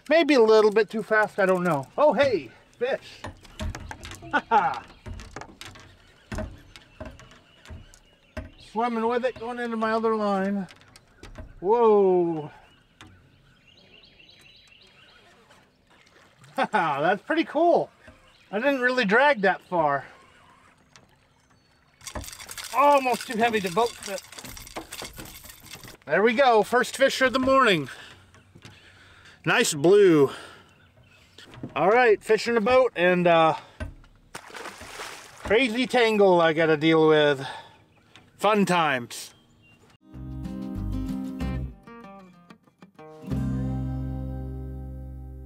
Maybe a little bit too fast, I don't know. Oh, hey, fish. Haha. Swimming with it, going into my other line. Whoa. Haha, that's pretty cool. I didn't really drag that far. Almost too heavy to boat, but there we go. First fish of the morning. Nice blue. All right, fishing the boat and crazy tangle I gotta deal with. Fun times.